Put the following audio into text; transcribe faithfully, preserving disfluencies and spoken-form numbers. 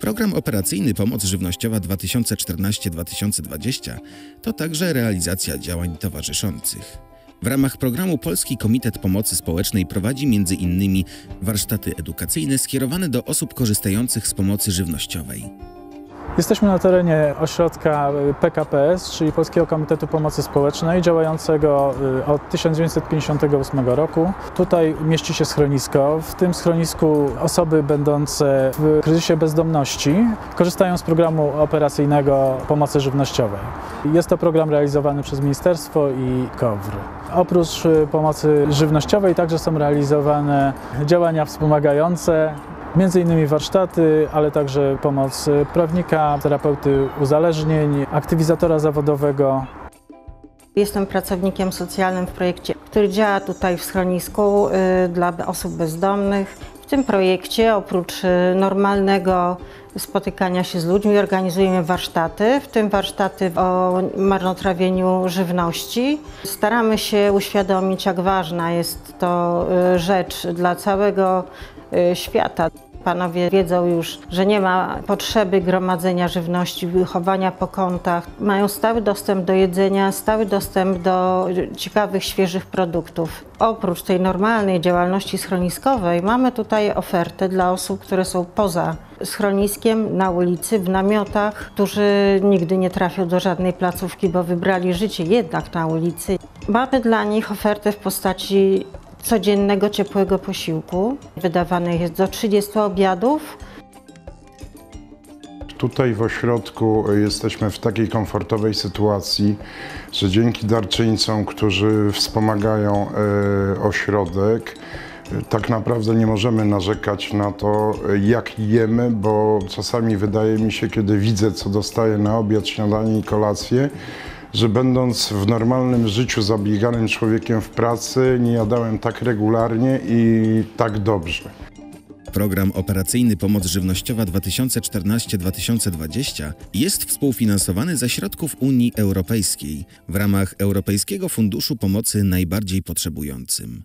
Program operacyjny Pomoc Żywnościowa dwa tysiące czternaście do dwa tysiące dwudziestego to także realizacja działań towarzyszących. W ramach programu Polski Komitet Pomocy Społecznej prowadzi między innymi warsztaty edukacyjne skierowane do osób korzystających z pomocy żywnościowej. Jesteśmy na terenie ośrodka P K P S, czyli Polskiego Komitetu Pomocy Społecznej, działającego od tysiąc dziewięćset pięćdziesiątego ósmego roku. Tutaj mieści się schronisko. W tym schronisku osoby będące w kryzysie bezdomności korzystają z programu operacyjnego Pomocy Żywnościowej. Jest to program realizowany przez Ministerstwo i K O W R. Oprócz pomocy żywnościowej także są realizowane działania wspomagające, między innymi warsztaty, ale także pomoc prawnika, terapeuty uzależnień, aktywizatora zawodowego. Jestem pracownikiem socjalnym w projekcie, który działa tutaj w schronisku y, dla osób bezdomnych. W tym projekcie oprócz y, normalnego spotykania się z ludźmi organizujemy warsztaty, w tym warsztaty o marnotrawieniu żywności. Staramy się uświadomić, jak ważna jest to y, rzecz dla całego y, świata. Panowie wiedzą już, że nie ma potrzeby gromadzenia żywności, wychowania po kątach. Mają stały dostęp do jedzenia, stały dostęp do ciekawych, świeżych produktów. Oprócz tej normalnej działalności schroniskowej mamy tutaj ofertę dla osób, które są poza schroniskiem, na ulicy, w namiotach, którzy nigdy nie trafią do żadnej placówki, bo wybrali życie jednak na ulicy. Mamy dla nich ofertę w postaci codziennego ciepłego posiłku. Wydawanych jest do trzydziestu obiadów. Tutaj w ośrodku jesteśmy w takiej komfortowej sytuacji, że dzięki darczyńcom, którzy wspomagają e, ośrodek, tak naprawdę nie możemy narzekać na to, jak jemy, bo czasami wydaje mi się, kiedy widzę, co dostaję na obiad, śniadanie i kolację, że będąc w normalnym życiu zabieganym człowiekiem w pracy, nie jadałem tak regularnie i tak dobrze. Program operacyjny Pomoc Żywnościowa dwa tysiące czternaście do dwa tysiące dwudziestego jest współfinansowany ze środków Unii Europejskiej w ramach Europejskiego Funduszu Pomocy Najbardziej Potrzebującym.